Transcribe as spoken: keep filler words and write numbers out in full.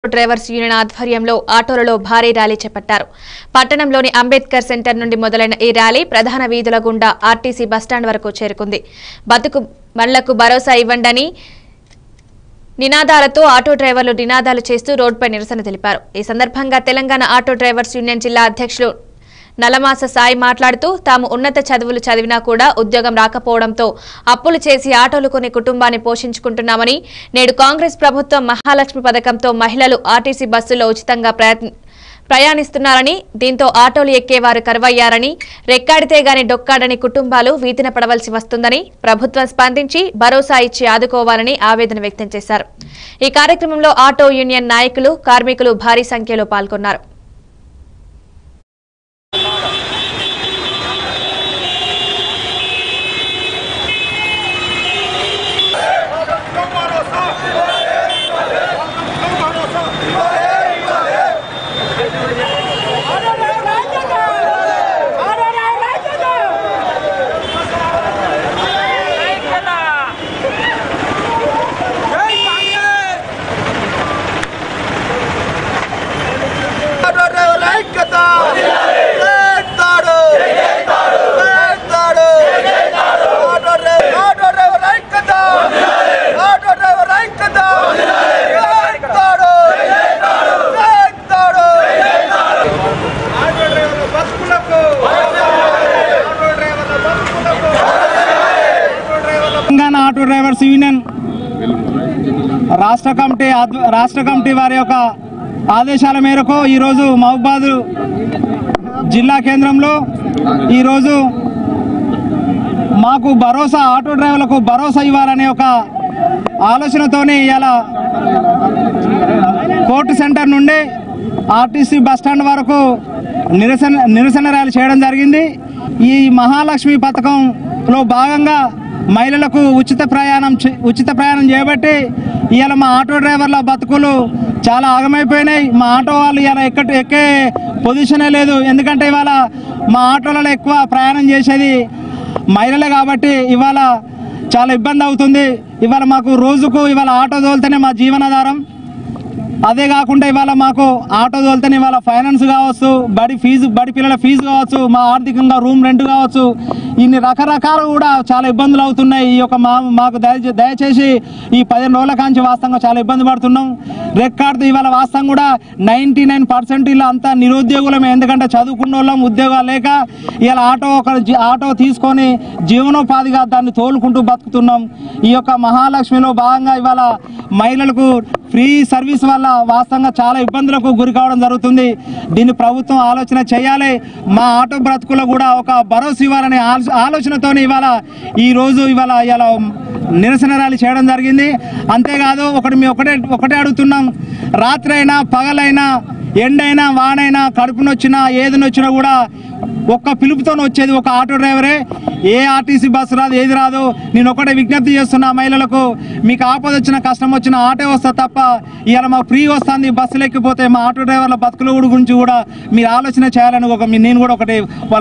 Drivers union ఆధ్వర్యంలో ఆటోలలో భారీ rally చేపట్టారు. పట్టణంలోని అంబేద్కర్ సెంటర్ నుండి మొదలైన ఈ ర్యాలీ ప్రధాన వీధుల గుండా ఆర్టీసీ బస్టాండ్ వరకు చేరుకుంది. బతుకు మళ్లకు భరోసా ఇవ్వండని నినాదాలతో ఆటో డ్రైవర్లు నినాదాలు చేస్తూ రోడ్డుపై నిరసన తెలిపారు. ఈ సందర్భంగా తెలంగాణ ఆటో డ్రైవర్స్ యూనియన్ జిల్లా అధ్యక్షులు నలమాస సాయి మాట్లాడుతూ తాము ఉన్నత చదువులు చదివినా కూడా ఉద్యోగం రాకపోవడంతో అప్పులు చేసి ఆటోలు కొని కుటుంబాన్ని పోషించుకుంటున్నామని, నేడు కాంగ్రెస్ ప్రభుత్వం మహాలక్ష్మి పథకంతో మహిళలు ఆర్టీసీ బస్సుల్లో ఉచితంగా ప్రయాణిస్తున్నారని, దీంతో ఆటోలు ఎక్కేవారు కరువయ్యారని, రెక్కాడితే గాని డొక్కాడని కుటుంబాలు వీధిన పడవలసి వస్తుందని ప్రభుత్వం స్పందించి భరోసా ఇచ్చి ఆదుకోవాలని ఆవేదన వ్యక్తం చేశారు. ఈ కార్యక్రమంలో ఆటో యూనియన్ నాయకులు, కార్మికులు భారీ సంఖ్యలో పాల్గొన్నారు. తెలంగాణ ఆటో డ్రైవర్స్ యూనియన్ రాష్ట్ర కమిటీ రాష్ట్ర కమిటీ వారి యొక్క ఆదేశాల మేరకు ఈరోజు మహబూబాద్ జిల్లా కేంద్రంలో ఈరోజు మాకు భరోసా ఆటో డ్రైవర్లకు భరోసా ఇవ్వాలనే ఒక ఆలోచనతోనే ఇలా కోర్టు సెంటర్ నుండి ఆర్టీసీ బస్టాండ్ వరకు నిరసన నిరసన ర్యాలీ చేయడం జరిగింది. ఈ మహాలక్ష్మి పథకంలో భాగంగా మహిళలకు ఉచిత ప్రయాణం ఉచిత ప్రయాణం చేయబట్టి ఇవాళ మా ఆటో డ్రైవర్ల బతుకులు చాలా ఆగమైపోయినాయి. మా ఆటో వాళ్ళు ఇవాళ ఎక్క ఎక్కే పొజిషనే లేదు. ఎందుకంటే ఇవాళ మా ఆటోలలో ఎక్కువ ప్రయాణం చేసేది మహిళలే కాబట్టి ఇవాళ చాలా ఇబ్బంది అవుతుంది. ఇవాళ మాకు రోజుకు ఇవాళ ఆటో తోలితేనే మా జీవనాధారం. అదే కాకుండా ఇవాళ మాకు ఆటో తోలితేనే ఇవాళ ఫైనాన్స్ కావచ్చు, బడి ఫీజు బడి పిల్లల ఫీజు కావచ్చు, మా ఆర్థికంగా రూమ్ రెంట్ కావచ్చు, ఇన్ని రకరకాలు కూడా చాలా ఇబ్బందులు అవుతున్నాయి. ఈ యొక్క మా మాకు దయ దయచేసి ఈ పదిహేను రోజుల కాంచి వాస్తవంగా చాలా ఇబ్బంది పడుతున్నాం. రెక్కాడితే ఇవాళ వాస్తవం కూడా నైంటీ నైన్ పర్సెంట్ ఇలా అంతా నిరుద్యోగులమే. ఎందుకంటే చదువుకున్న వాళ్ళం ఉద్యోగాలు లేక ఇవాళ ఆటో ఒక ఆటో తీసుకొని జీవనోపాధిగా దాన్ని తోలుకుంటూ బతుకుతున్నాం. ఈ యొక్క మహాలక్ష్మిలో భాగంగా ఇవాళ మహిళలకు ఫ్రీ సర్వీస్ వల్ల వాస్తవంగా చాలా ఇబ్బందులకు గురి కావడం జరుగుతుంది. దీన్ని ప్రభుత్వం ఆలోచన చేయాలి. మా ఆటో బ్రతుకులు కూడా ఒక భరోసా ఇవ్వాలనే ఆలోచనతో ఇవాళ ఈరోజు ఇవాళ ఇలా నిరసన ర్యాలీ చేయడం జరిగింది. అంతేకాదు ఒకటి మేము ఒకటే ఒకటే అడుగుతున్నాం, రాత్రి అయినా పగలైనా ఎండైనా వానైనా కడుపునొచ్చినా ఏదినొచ్చినా కూడా ఒక్క పిలుపుతో వచ్చేది ఒక ఆటో డ్రైవరే. ఏ ఆర్టీసీ బస్సు రాదు, ఏది రాదు. నేను ఒకటే విజ్ఞప్తి చేస్తున్నా మహిళలకు, మీకు ఆపద వచ్చిన కష్టం వచ్చిన ఆటో వస్తా తప్ప ఇవాళ మాకు ఫ్రీ వస్తుంది బస్సులు ఎక్కిపోతే మా ఆటో డ్రైవర్ల బతుకుల గురించి కూడా మీరు ఆలోచన చేయాలని ఒక నేను కూడా ఒకటి